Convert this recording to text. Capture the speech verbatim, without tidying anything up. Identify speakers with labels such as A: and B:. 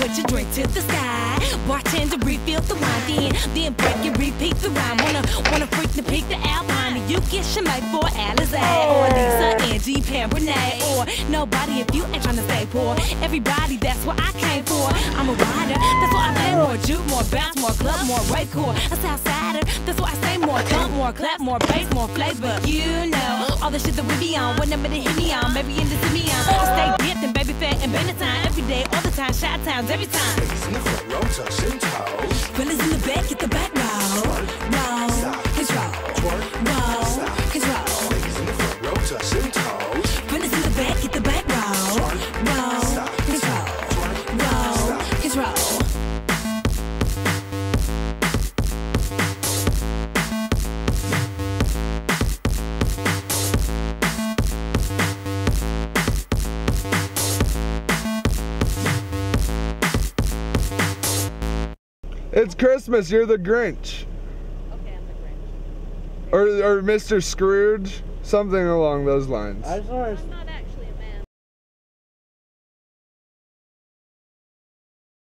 A: put your drink to the side. Bartender, refill the wine, then, then break and repeat the rhyme. Wanna, wanna freak the peak the Alpine, and you get Shemay for Alizé, or Lisa, Angie, Pam, Renee, or nobody if you ain't tryna stay poor. Everybody, that's what I came for. I'm a rider, that's why I play more juke, more bounce, more club, more rave core. A Southsider, that's why I say more thump, more clap, more bass, more flavor. You know, all the shit that we be on, what number to hit me on, maybe in the me on. I stay dipped and baby fat and Benetton every day, all the time, shot towns every time.
B: Ladies in the front row, touching toes.
A: Fellas in the back, get the back row. Roll, control, roll, control.
B: Ladies in the front row, touching toes.
A: Fellas in the back, get the back row. Roll, control, roll, control.
C: It's Christmas, you're the Grinch.
D: Okay, I'm the Grinch.
C: Or, or Mister Scrooge, something along those lines.
E: I just want
D: I'm not